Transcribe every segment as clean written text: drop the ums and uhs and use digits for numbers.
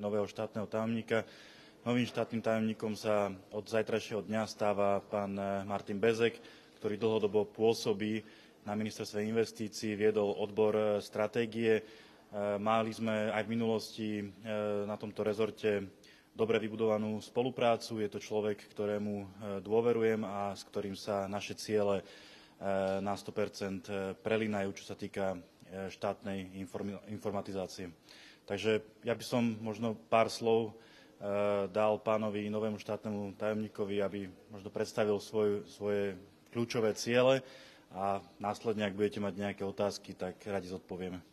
nového štátneho tajomníka. Novým štátnym tajomníkom sa od zajtrajšieho dňa stáva pán Martin Bezek, ktorý dlhodobo pôsobí na ministerstve investícií, viedol odbor stratégie. Mali sme aj v minulosti na tomto rezorte dobre vybudovanú spoluprácu. Je to človek, ktorému dôverujem a s ktorým sa naše ciele na 100% prelínajú, čo sa týka štátnej informatizácie. Takže ja by som možno pár slov dal pánovi novému štátnemu tajomníkovi, aby možno predstavil svoje kľúčové ciele a následne, ak budete mať nejaké otázky, tak radi zodpovieme.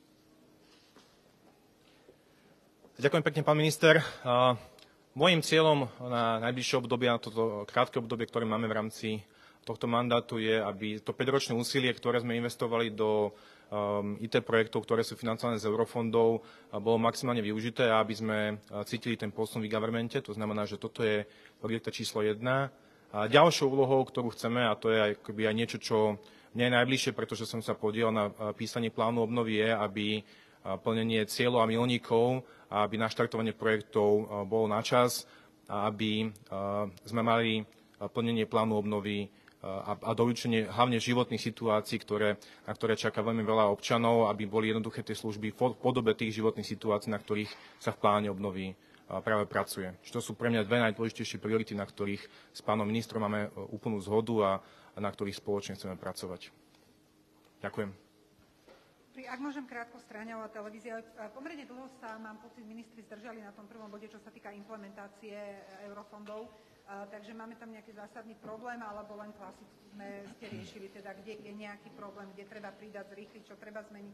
Ďakujem pekne, pán minister. Mojím cieľom na najbližšie obdobie, na toto krátke obdobie, ktoré máme v rámci tohto mandátu, je, aby to 5-ročné úsilie, ktoré sme investovali do IT projektov, ktoré sú financované z eurofondov, bolo maximálne využité a aby sme cítili ten posun v governmente. To znamená, že toto je priorita číslo 1. A ďalšou úlohou, ktorú chceme, a to je aj niečo, čo mne je najbližšie, pretože som sa podielal na písaní plánu obnovy, je, aby plnenie cieľov a milníkov, aby naštartovanie projektov bolo na čas a aby sme mali plnenie plánu obnovy a doručenie hlavne životných situácií, na ktoré čaká veľmi veľa občanov, aby boli jednoduché tie služby v podobe tých životných situácií, na ktorých sa v pláne obnovy práve pracuje. To sú pre mňa dve najdôležitejšie priority, na ktorých s pánom ministrom máme úplnú zhodu a na ktorých spoločne chceme pracovať. Ďakujem. Ak môžem krátko, Stráňová televízia. Pomerne dlho sa, mám pocit, ministri zdržali na tom prvom bode, čo sa týka implementácie eurofondov. Takže máme tam nejaký zásadný problém, alebo len klasicky ste riešili, teda kde je nejaký problém, kde treba pridať, zrýchliť, čo treba zmeniť?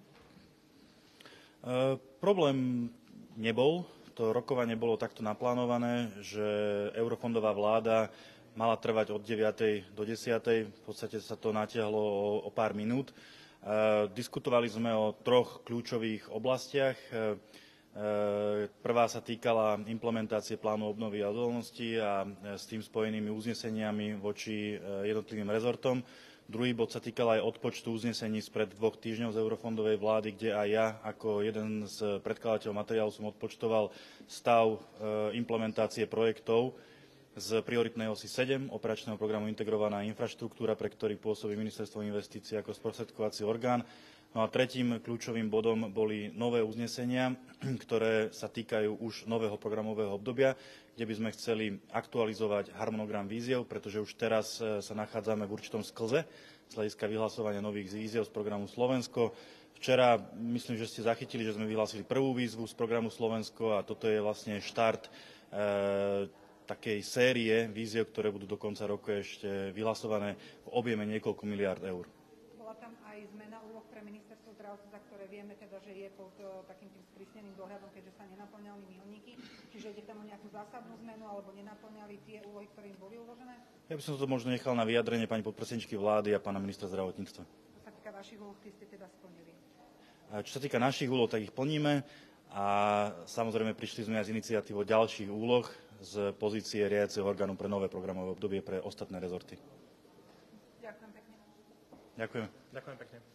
Problém nebol. To rokovanie bolo takto naplánované, že eurofondová vláda mala trvať od 9. do 10. V podstate sa to natiahlo o pár minút. Diskutovali sme o 3 kľúčových oblastiach. Prvá sa týkala implementácie plánu obnovy a odolnosti a s tým spojenými uzneseniami voči jednotlivým rezortom. Druhý bod sa týkal aj odpočtu uznesení spred 2 týždňov z eurofondovej vlády, kde aj ja ako jeden z predkladateľov materiálu som odpočtoval stav implementácie projektov z prioritnej osy 7 operačného programu Integrovaná infraštruktúra, pre ktorý pôsobí Ministerstvo investícií ako sprostredkovací orgán. No a tretím kľúčovým bodom boli nové uznesenia, ktoré sa týkajú už nového programového obdobia, kde by sme chceli aktualizovať harmonogram víziev, pretože už teraz sa nachádzame v určitom sklze z hľadiska vyhlasovania nových víziev z programu Slovensko. Včera myslím, že ste zachytili, že sme vyhlásili prvú výzvu z programu Slovensko a toto je vlastne štart takej série víziev, ktoré budú do konca roku ešte vyhlasované v objeme niekoľko miliárd eur. Zmena úloh pre ministerstvo zdravotníctva, ktoré vieme teda, že je pod takým tým sprísneným dohľadom, keďže sa nenaplňali milníky. Čiže ide tam o nejakú zásadnú zmenu alebo nenaplňali tie úlohy, ktoré im boli uložené? Ja by som to možno nechal na vyjadrenie pani podpredsedničky vlády a pána ministra zdravotníctva. Čo sa týka vašich úloh, tie ste teda splnili? Čo sa týka našich úloh, tak ich plníme a samozrejme prišli sme aj z iniciatívou ďalších úloh z pozície riadiaceho orgánu pre nové programové obdobie pre ostatné rezorty. Ďakujem pekne. Ďakujem. Ďakujem pekne.